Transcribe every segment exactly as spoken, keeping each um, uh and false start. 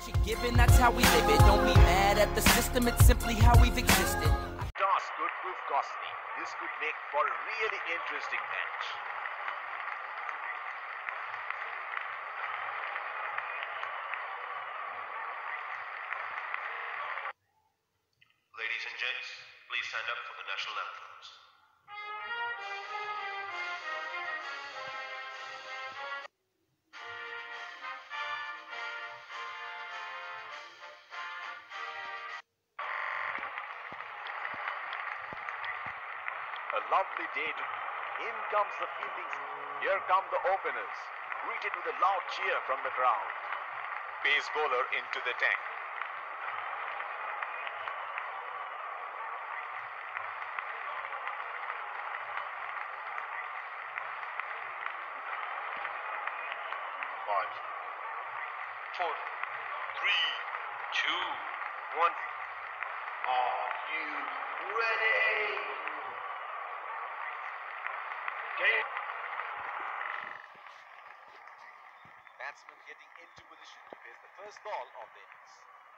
what you're given, that's how we live it. Don't be mad at the system, it's simply how we've existed. Toss could prove costly. This could make for a really interesting match. Ladies and gents, please stand up for the national anthems. A lovely day to... In comes the fielding. Here come the openers, greeted with a loud cheer from the crowd. Pace bowler into the tank. Five, four, three, two, one. Are you ready? Game. Batsman getting into position to face the first ball of the innings.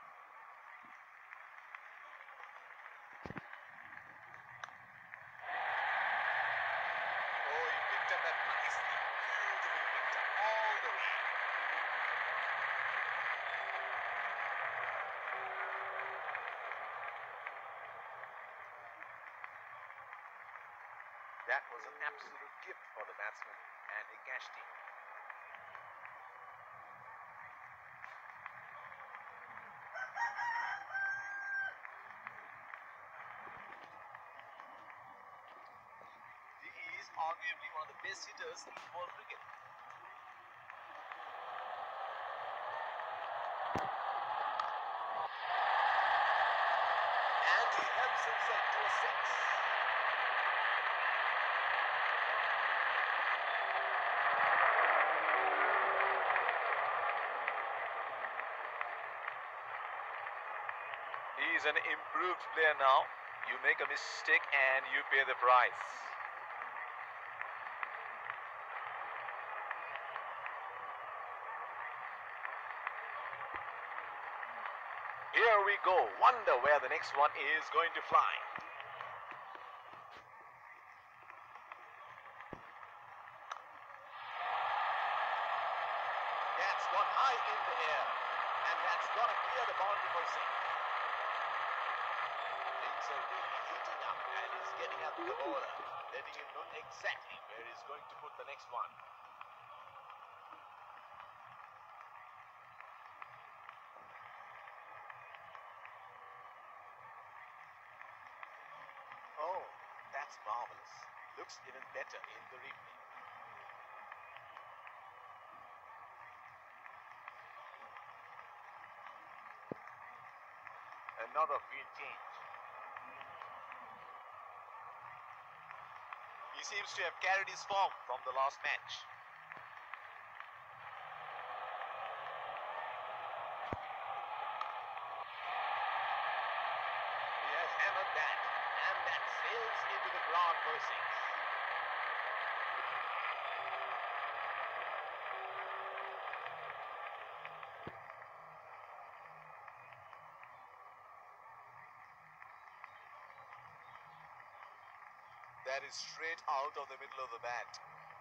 Oh, he picked up that nicely. Beautifully picked up all the way. That was an absolute gift for the batsman, and he cashed in. He is arguably one of the best hitters in world cricket. And he helps himself to a six. He is an improved player now. You make a mistake and you pay the price. Here we go. Wonder where the next one is going to fly. That's gone high in the air, and that's gonna clear the boundary for six. Things are really heating up, and he's getting up to the bowler, letting him know exactly where he's going to put the next one. Oh, that's marvelous. Looks even better in the replay. Another field change. He seems to have carried his form from the last match. He has hammered that, and that sails into the ground for a six. That is straight out of the middle of the bat.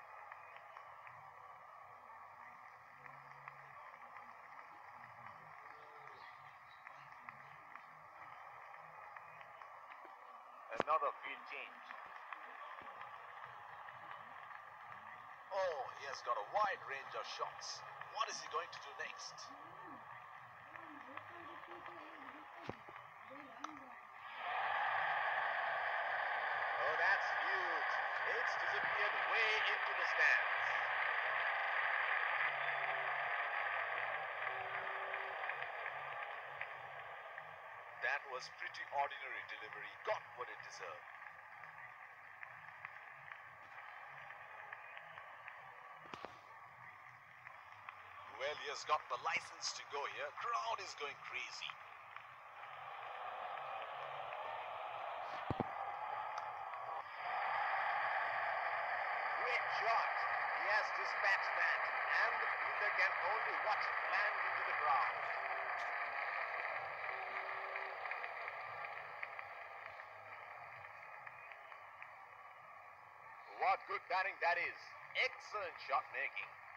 Another field change. Oh, he has got a wide range of shots. What is he going to do next? Oh, that's huge. It's disappeared way into the stands. That was pretty ordinary delivery. Got what it deserved. Well, he has got the license to go here. Crowd is going crazy. Great shot. He has dispatched that, and the fielder can only watch it land into the ground. What good batting that is. Excellent shot making.